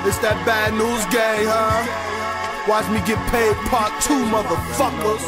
It's that bad news gang, huh? Watch me get paid part 2, motherfuckers.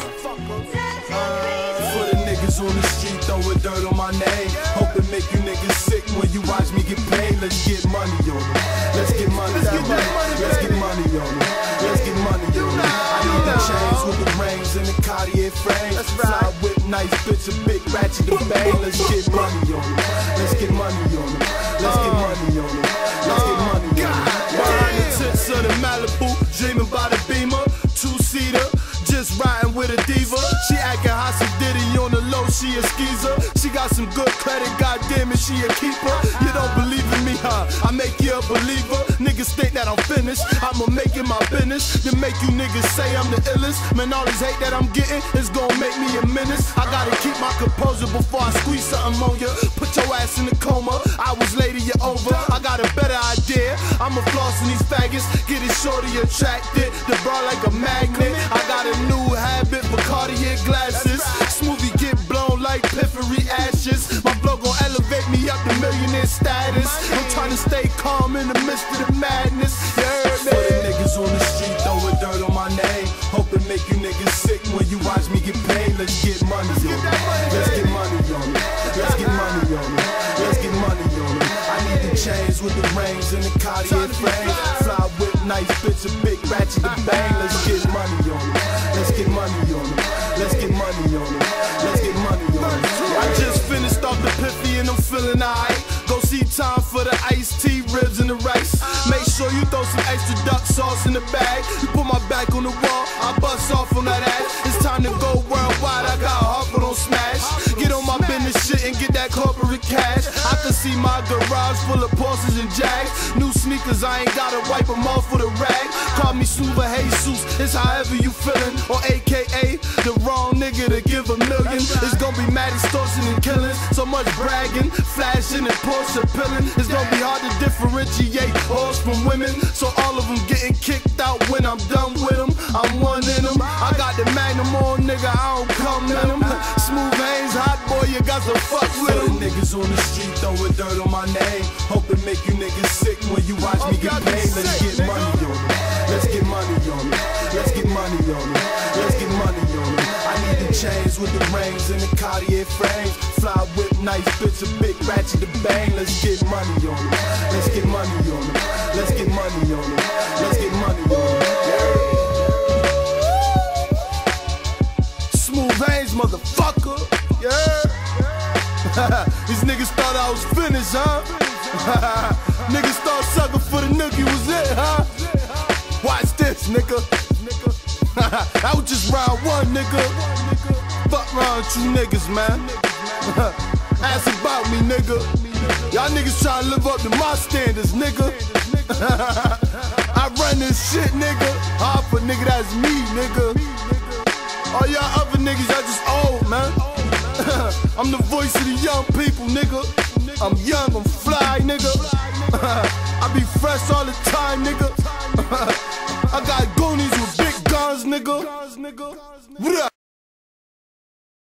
For the niggas on the street throwing dirt on my name, hope it make you niggas sick when you watch me get paid. Let's get money on them. Let's get money on them. Let's get money on them. Let's get money on them. I need the chains with the rings and the Cartier frames. Fly whip, nice bitch, a big ratchet to bang. Let's get money on them. Let's get money on them. Let's get money on them. Let's get money on them. Behind the tits of the Malibu, dreaming by the Beamer, 2-seater, just riding with a diva. She acting hot, so Diddy on the low, she a skeezer. She got some good credit, goddamn it, she a keeper. You don't believe in me, huh? I make you a believer. Niggas think that I'm finished, I'ma make it my business. To make you niggas say I'm the illest. Man, all this hate that I'm getting is gonna make me a menace. I gotta keep my composure before I squeeze something on ya. Put your ass in the coma, I was later, you're over. I got a better idea, I'ma floss in these faggots. Get it shorty attracted, the bra like a magnet. I got a new habit for Cartier glasses. Smoothie get blown like piffery ashes. My flow gon' elevate me up to millionaire status. I'm trying to stay calm in the midst of the madness. You heard me? For the niggas on the street throwing dirt on my name, hope it make you niggas sick when you watch me get paid. Let's get money on them. Let's get money on them. Let's get money on them. Let's get money on them. I need the chains with the rings and the Cartier frames. Fly whip, nice bitch, a big ratchet to bang. Let's get money on them. Let's get money on them. Let's get money on them. Let's get money on them. I just finished off the Piffy and I'm feeling alright. Go see time for the iced tea, ribs and the rice. Make sure you throw some extra duck sauce in the bag. You put my back on the wall, I bust off on that ass. It's time to go worldwide, I got Harper on smash. Get on my business shit and get that corporate cash. I can see my garage full of Porsches and Jags. New sneakers, I ain't gotta wipe them off with a rag. Call me Super Jesus, it's however you feelin'. Or AKA, the wrong nigga to give a million. It's gonna be mad extortion and killing. So much bragging, flashing and Porsche pillin'. It's gonna be hard to differentiate horse from women. So all of them getting kicked out when I'm done with them. I'm one in them. I got the Magnum on, nigga, I don't come in them. Smooth Haynes, hot boy, you got to fuck with them. Niggas on the street throwing dirt on my name, hope it make you niggas sick when you watch me get paid. Let's get money on them. Let's get money on them. Let's get money on them. Let's get money on them. I need the chains with the rings and the Cartier frames. Fly whip, nice bitch, a big ratchet to bang. Let's get money on them. Let's get money on them. Let's get money on them. Let's get money on them. Smooth Haynes, motherfucker. Yeah. These niggas thought I was finished, huh? Niggas thought sucker for the nookie was it, huh? Watch this, nigga. That was just round 1, nigga. Fuck round 2 niggas, man. Ask about me, nigga. Y'all niggas tryna live up to my standards, nigga. I run this shit, nigga. Harper, nigga, that's me, nigga. All y'all other niggas, y'all just old, man. I'm the voice of the young people, nigga. I'm young, I'm fly, nigga. I be fresh all the time, nigga. I got goonies with big guns, nigga. What up?